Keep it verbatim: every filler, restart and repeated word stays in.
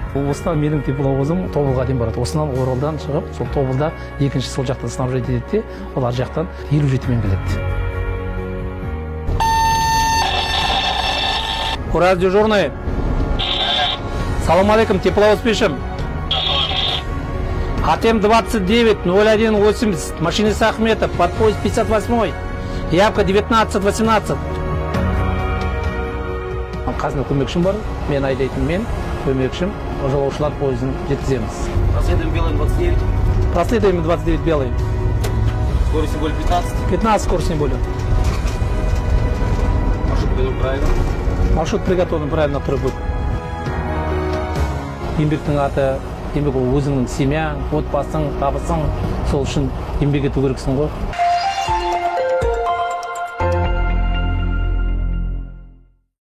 Осыдан менің тепловозым Тобылға дейін барады. Осынан Оралдан шығып, сол Тобылда екінші сол жақтан снабжать етеді, ол ар жақтан елу жетімен келеді. Ураз дежурный. Салам алейкум, тепловоз пишем. АТМ двадцать девять ноль один восемьдесят, машинист Ахметов, подпоезд пятьдесят восьмой, явка девятнадцать восемнадцать. Қасында көмекшім бар, мен айдайтын мен, көмекшім, жолаушылар пойызын жеткіземіз. Проследуем белый двадцать девять. Проследуем двадцать девять белый. Скорость не более пятнадцать. пятнадцать скорость не более. Маршрут приготовлен правильно. Маршрут приготовлен правильно, который будет. Еңбектің аты, еңбек ол өзіңнің семьяң, отбасың, табысың, сол үшін еңбек ету керексің ғой.